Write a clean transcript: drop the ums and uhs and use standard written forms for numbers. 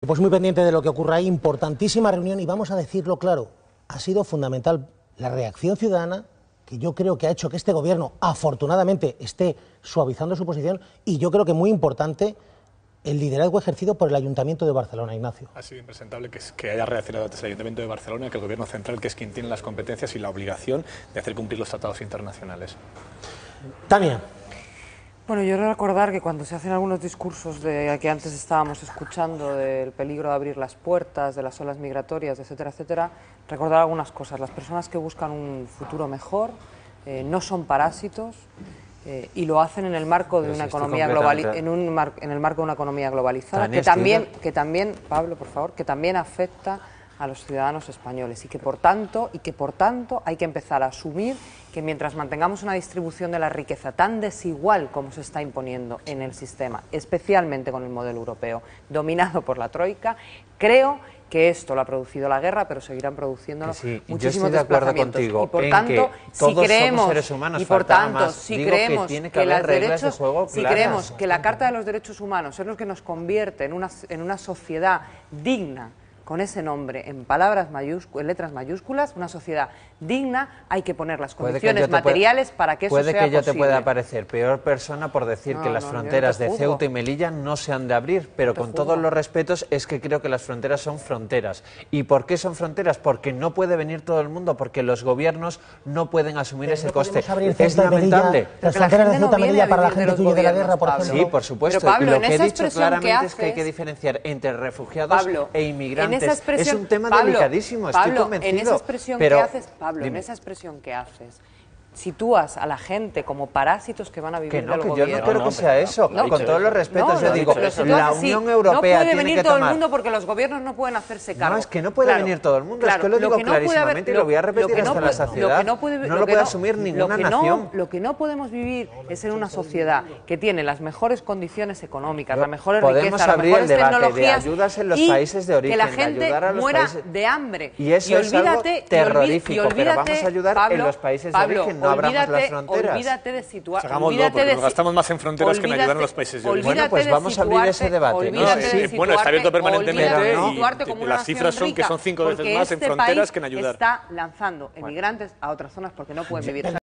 Pues muy pendiente de lo que ocurra ahí, importantísima reunión y vamos a decirlo claro, ha sido fundamental la reacción ciudadana, que yo creo que ha hecho que este gobierno afortunadamente esté suavizando su posición y yo creo que muy importante el liderazgo ejercido por el Ayuntamiento de Barcelona, Ignacio. Ha sido impresentable que haya reaccionado antes el Ayuntamiento de Barcelona que el Gobierno central, que es quien tiene las competencias y la obligación de hacer cumplir los tratados internacionales. Tania. Bueno, yo recordar que cuando se hacen algunos discursos de que antes estábamos escuchando del peligro de abrir las puertas, de las olas migratorias, etcétera, etcétera, recordar algunas cosas. Las personas que buscan un futuro mejor no son parásitos y lo hacen en el marco de una economía en el marco de una economía globalizada que también, Pablo, por favor, que también afecta a los ciudadanos españoles y que por tanto hay que empezar a asumir que mientras mantengamos una distribución de la riqueza tan desigual como se está imponiendo en el sistema, especialmente con el modelo europeo dominado por la troika, creo que esto lo ha producido la guerra, pero seguirán produciéndolo muchísimos desplazamientos. Y por tanto, si creemos que la Carta de los Derechos Humanos es lo que nos convierte en una sociedad digna, con ese nombre, en letras mayúsculas, una sociedad digna, hay que poner las condiciones materiales para que eso sea posible. Puede que yo te pueda parecer peor persona por decir que las fronteras de Ceuta y Melilla no se han de abrir, pero con todos los respetos es que creo que las fronteras son fronteras. ¿Y por qué son fronteras? Porque no puede venir todo el mundo, porque los gobiernos no pueden asumir ese coste. Es lamentable. Las fronteras de Ceuta y Melilla para la gente que huye de la guerra, por ejemplo. Sí, por supuesto. Pero, Pablo, lo que he dicho claramente es que hay que diferenciar entre refugiados e inmigrantes. Es un tema delicadísimo, estoy convencido. En esa expresión que haces, Pablo, en esa expresión que haces, sitúas a la gente como parásitos que van a vivir del gobierno. Yo no creo que sea eso, con todos los respetos. Yo digo, la Unión Europea no puede venir todo el tomar... mundo porque los gobiernos no pueden hacerse cargo. No, es que no puede venir todo el mundo, es que lo digo clarísimamente y lo voy a repetir hasta la saciedad. No lo puede asumir ninguna nación. Lo que no podemos vivir es en una sociedad que tiene las mejores condiciones económicas, las mejores riquezas, las mejores tecnologías de ayudas en los países de origen, que la gente muera de hambre. Y eso es algo terrorífico, pero vamos a ayudar en los países de origen, no abramos las fronteras. Olvídate de situar. Hagámoslo, porque nos gastamos más en fronteras que en ayudar a los países de origen. Bueno, pues vamos a abrir ese debate. Bueno, está abierto permanentemente y las cifras son que son 5 veces más en fronteras que en ayudar. Está lanzando emigrantes a otras zonas porque no pueden vivir.